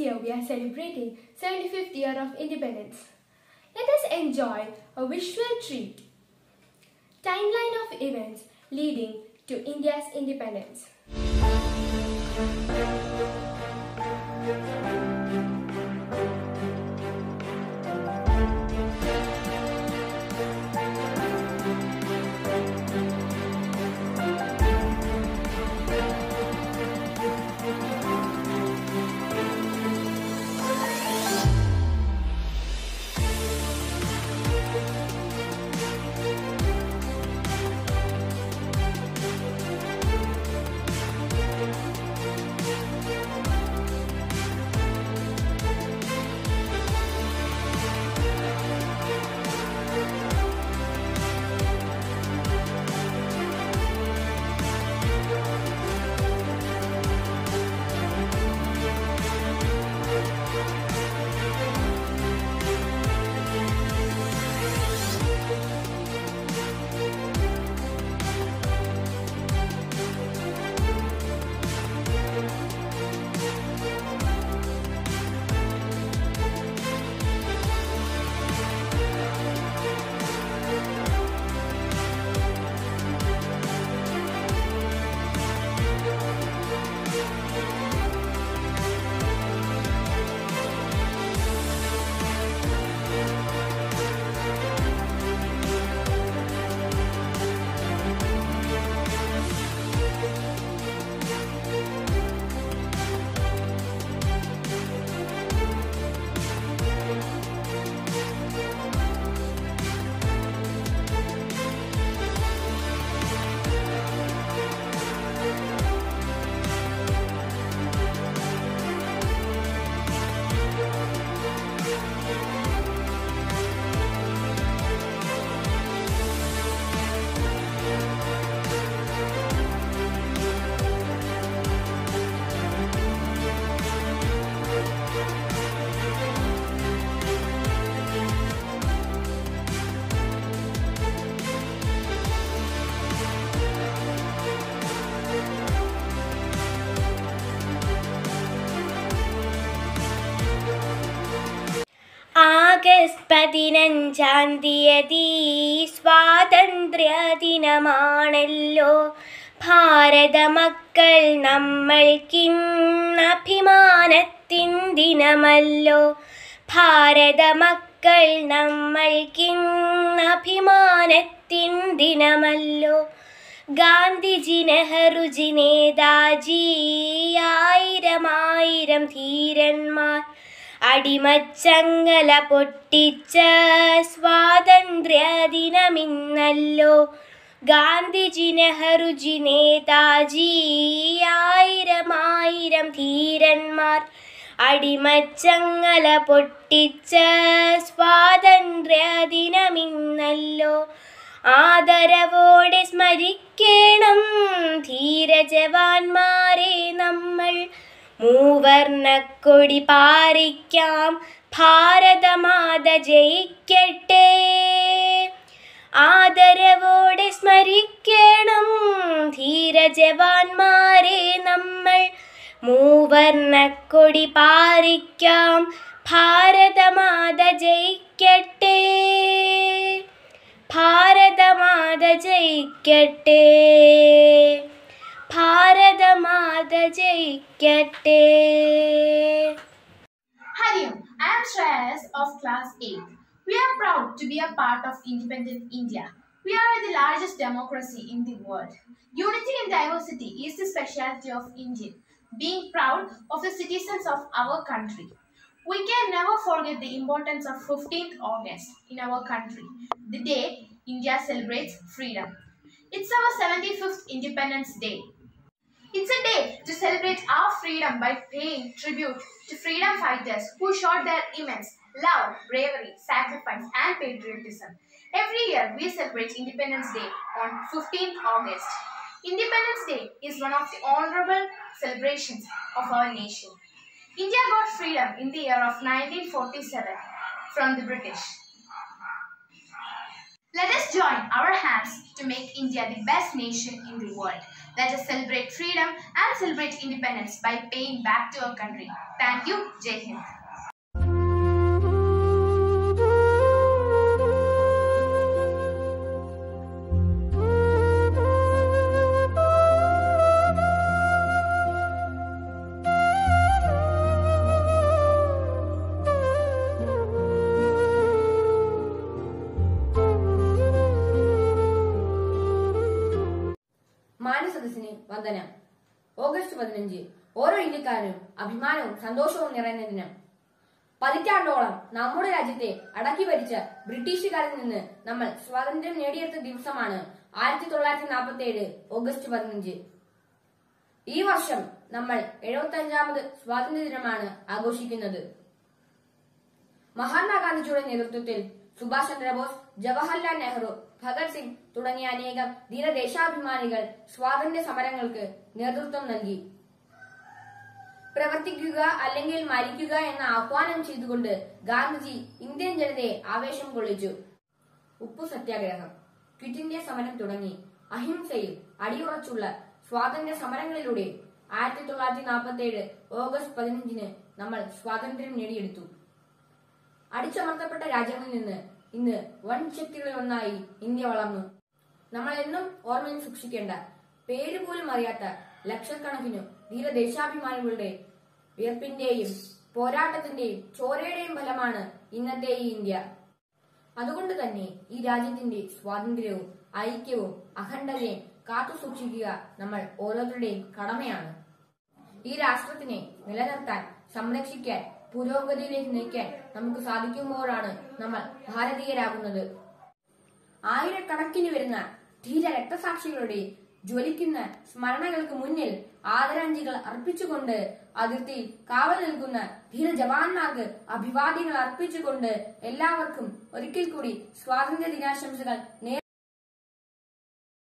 year we are celebrating 75th year of independence. Let us enjoy a visual treat. Timeline of events leading to India's independence. August 15-ാം തീയതി സ്വാതന്ത്ര്യ ദിനമാണല്ലോ. ഭാരത മക്കൾ നമ്മൾക്കിന്ന് അഭിമാനത്തിൻ ദിനമല്ലോ. ഭാരത മക്കൾ നമ്മൾക്കിന്ന് അഭിമാനത്തിൻ ദിനമല്ലോ. ഗാന്ധിജി, നെഹ്റുജി, നേതാജി, ആയിരം ധീരന്മാർ അടിമച്ചങ്ങല പൊട്ടിച്ച സ്വാതന്ത്ര്യ ദിനമിന്നല്ലോ. ഗാന്ധിജി, നെഹ്റുജി, നേതാജി, ആയിരം ധീരന്മാർ അടിമച്ചങ്ങല പൊട്ടിച്ച സ്വാതന്ത്ര്യ ദിനമിന്നല്ലോ. ആദരവോടെ സ്മരിക്കണം ധീരജവാന്മാരെ നമ്മൾ. മൂവർണ്ണക്കൊടി പാറിക്കാം, ഭാരതമാത ജയിക്കട്ടെ. ആദരവോടെ സ്മരിക്കണം ധീരജവാന്മാരെ നമ്മൾ. മൂവർണ്ണക്കൊടി പാറിക്കാം, ഭാരതമാത ജയിക്കട്ടെ. ഭാരതമാത ജയിക്കട്ടെ. ഭാരതമാത ജയിക്കട്ടെ. Hariom, I am Shreyas of class 8. We are proud to be a part of independent India. We are the largest democracy in the world. Unity in diversity is the specialty of India. Being proud of the citizens of our country. We can never forget the importance of 15th August in our country, the day India celebrates freedom. It's our 75th Independence Day. It's a day to celebrate our freedom by paying tribute to freedom fighters who showed their immense love, bravery, sacrifice and patriotism. Every year we celebrate Independence Day on 15th August. Independence Day is one of the honorable celebrations of our nation. India got freedom in the year of 1947 from the British. Let us join our hands to make India the best nation in the world. Let us celebrate freedom and celebrate independence by paying back to our country. Thank you. Jai Hind. മാനസദസ്സിന് വന്ദനം. August 15 ഓരോ ഇന്ത്യക്കാരനും അഭിമാനവും സന്തോഷവും നിറയുന്ന ദിനം. പതിറ്റാണ്ടോളം നമ്മുടെ രാജ്യത്തെ അടക്കി ഭരിച്ച ബ്രിട്ടീഷുകാരിൽ നിന്ന് നമ്മൾ സ്വാതന്ത്ര്യം നേടിയെടുത്ത ദിവസമാണ് 1947 ഓഗസ്റ്റ് 15. ഈ വർഷം നമ്മൾ 75ാമത് സ്വാതന്ത്ര്യ ദിനമാണ് ആഘോഷിക്കുന്നത്. മഹാത്മാഗാന്ധിജിയുടെ നേതൃത്വത്തിൽ സുഭാഷ് ചന്ദ്രബോസ്, ജവഹർലാൽ നെഹ്റു, ഭഗത് സിംഗ് തുടങ്ങിയ അനേകം ധീരദേശാഭിമാനികൾ സ്വാതന്ത്ര്യ സമരങ്ങൾക്ക് നേതൃത്വം നൽകി. പ്രവർത്തിക്കുക അല്ലെങ്കിൽ മരിക്കുക എന്ന ആഹ്വാനം ചെയ്തുകൊണ്ട് ഗാന്ധിജി ഇന്ത്യൻ ജനതയെ ആവേശം കൊള്ളിച്ചു. ഉപ്പു സത്യാഗ്രഹം, ക്വിറ്റ് ഇന്ത്യ സമരം തുടങ്ങി അഹിംസയിൽ അടിയുറച്ചുള്ള സ്വാതന്ത്ര്യ സമരങ്ങളിലൂടെ 1947 ഓഗസ്റ്റ് 15 നമ്മൾ സ്വാതന്ത്ര്യം നേടിയെടുത്തു. അടിച്ചമർത്തപ്പെട്ട രാജ്യങ്ങളിൽ നിന്ന് ഇന്ന് വൻ ശക്തികളിൽ ഒന്നായി ഇന്ത്യ വളർന്നു. നമ്മൾ എന്നും ഓർമ്മയിൽ സൂക്ഷിക്കേണ്ട, പേര് പോലും അറിയാത്ത ലക്ഷക്കണക്കിന് ധീരദേശാഭിമാനികളുടെ വിയർപ്പിന്റെയും പോരാട്ടത്തിന്റെയും ചോരയുടെയും ഫലമാണ് ഇന്നത്തെ ഈ ഇന്ത്യ. അതുകൊണ്ട് തന്നെ ഈ രാജ്യത്തിന്റെ സ്വാതന്ത്ര്യവും ഐക്യവും അഖണ്ഡതയും കാത്തു സൂക്ഷിക്കുക നമ്മൾ ഓരോരുത്തരുടെയും കടമയാണ്. ഈ രാഷ്ട്രത്തിനെ നിലനിർത്താൻ, സംരക്ഷിക്കാൻ, പുരോഗതിയിലേക്ക് നയിക്കാൻ നമുക്ക് സാധിക്കുമ്പോഴാണ് നമ്മൾ ഭാരതീയരാകുന്നത്. ആയിരക്കണക്കിന് വരുന്ന ധീര രക്തസാക്ഷികളുടെ ജ്വലിക്കുന്ന സ്മരണകൾക്ക് മുന്നിൽ ആദരാഞ്ജലികൾ അർപ്പിച്ചുകൊണ്ട്, അതിർത്തിയിൽ കാവൽ നിൽക്കുന്ന ധീര ജവാന്മാർക്ക് അഭിവാദ്യങ്ങൾ അർപ്പിച്ചുകൊണ്ട് എല്ലാവർക്കും ഒരിക്കൽ കൂടി സ്വാതന്ത്ര്യ ദിനാശംസകൾ